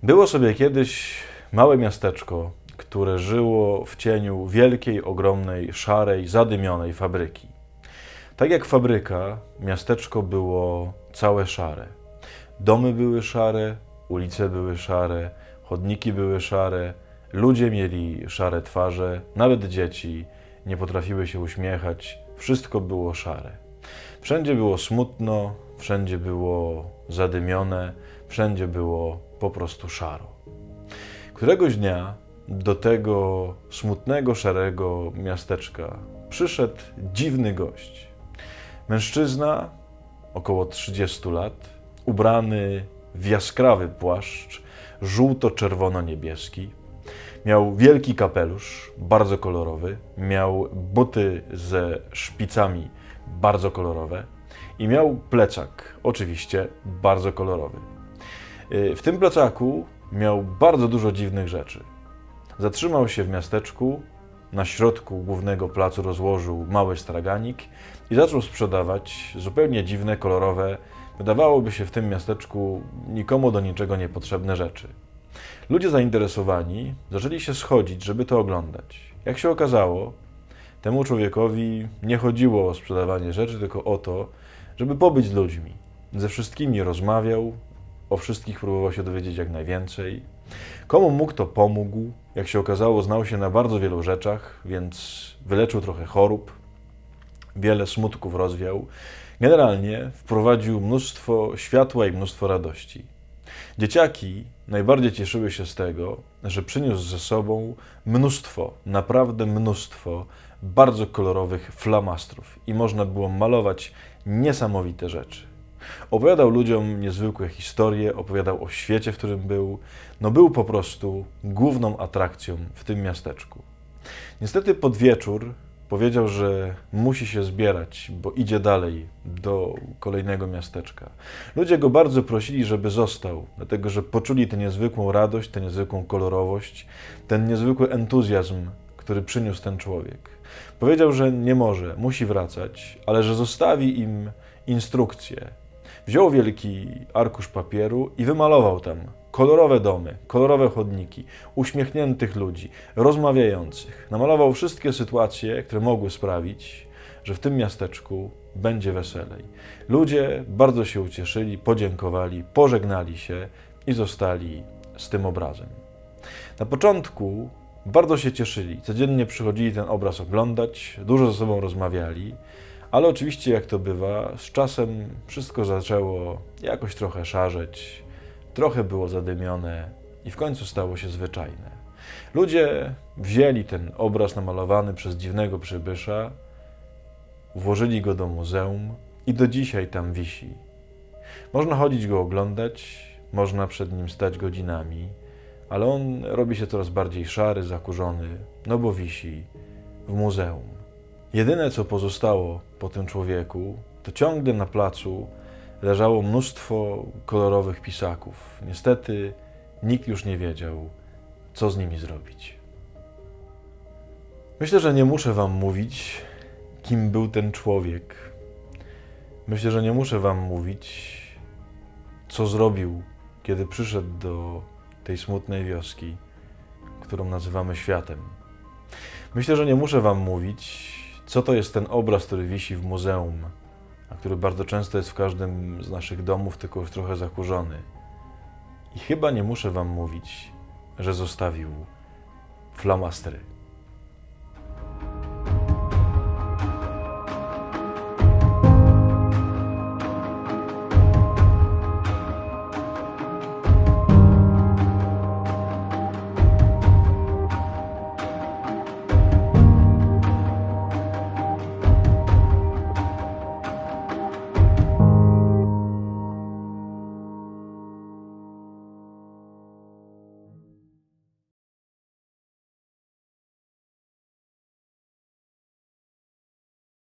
Było sobie kiedyś małe miasteczko, które żyło w cieniu wielkiej, ogromnej, szarej, zadymionej fabryki. Tak jak fabryka, miasteczko było całe szare. Domy były szare, ulice były szare, chodniki były szare, ludzie mieli szare twarze, nawet dzieci nie potrafiły się uśmiechać, wszystko było szare. Wszędzie było smutno, wszędzie było zadymione, wszędzie było po prostu szaro. Któregoś dnia do tego smutnego, szarego miasteczka przyszedł dziwny gość. Mężczyzna, około 30 lat, ubrany w jaskrawy płaszcz, żółto-czerwono-niebieski. Miał wielki kapelusz, bardzo kolorowy, miał buty ze szpicami, bardzo kolorowe i miał plecak, oczywiście bardzo kolorowy. W tym plecaku miał bardzo dużo dziwnych rzeczy. Zatrzymał się w miasteczku, na środku głównego placu rozłożył mały straganik i zaczął sprzedawać zupełnie dziwne, kolorowe, wydawałoby się w tym miasteczku nikomu do niczego niepotrzebne rzeczy. Ludzie zainteresowani zaczęli się schodzić, żeby to oglądać. Jak się okazało, temu człowiekowi nie chodziło o sprzedawanie rzeczy, tylko o to, żeby pobyć z ludźmi. Ze wszystkimi rozmawiał, o wszystkich próbował się dowiedzieć jak najwięcej. Komu mógł, to pomógł. Jak się okazało, znał się na bardzo wielu rzeczach, więc wyleczył trochę chorób, wiele smutków rozwiał. Generalnie wprowadził mnóstwo światła i mnóstwo radości. Dzieciaki najbardziej cieszyły się z tego, że przyniósł ze sobą mnóstwo, naprawdę mnóstwo bardzo kolorowych flamastrów i można było malować niesamowite rzeczy. Opowiadał ludziom niezwykłe historie, opowiadał o świecie, w którym był. Był po prostu główną atrakcją w tym miasteczku. Niestety pod wieczór powiedział, że musi się zbierać, bo idzie dalej do kolejnego miasteczka. Ludzie go bardzo prosili, żeby został, dlatego że poczuli tę niezwykłą radość, tę niezwykłą kolorowość, ten niezwykły entuzjazm, który przyniósł ten człowiek. Powiedział, że nie może, musi wracać, ale że zostawi im instrukcje. Wziął wielki arkusz papieru i wymalował tam kolorowe domy, kolorowe chodniki, uśmiechniętych ludzi, rozmawiających. Namalował wszystkie sytuacje, które mogły sprawić, że w tym miasteczku będzie weselej. Ludzie bardzo się ucieszyli, podziękowali, pożegnali się i zostali z tym obrazem. Na początku bardzo się cieszyli, codziennie przychodzili ten obraz oglądać, dużo ze sobą rozmawiali, ale oczywiście, jak to bywa, z czasem wszystko zaczęło jakoś trochę szarzeć, trochę było zadymione i w końcu stało się zwyczajne. Ludzie wzięli ten obraz namalowany przez dziwnego przybysza, włożyli go do muzeum i do dzisiaj tam wisi. Można chodzić go oglądać, można przed nim stać godzinami, ale on robi się coraz bardziej szary, zakurzony, bo wisi w muzeum. Jedyne, co pozostało po tym człowieku, to ciągle na placu leżało mnóstwo kolorowych pisaków. Niestety nikt już nie wiedział, co z nimi zrobić. Myślę, że nie muszę wam mówić, kim był ten człowiek. Myślę, że nie muszę wam mówić, co zrobił, kiedy przyszedł do tej smutnej wioski, którą nazywamy światem. Myślę, że nie muszę wam mówić, co to jest ten obraz, który wisi w muzeum, a który bardzo często jest w każdym z naszych domów, tylko już trochę zakurzony. I chyba nie muszę wam mówić, że zostawił flamastry.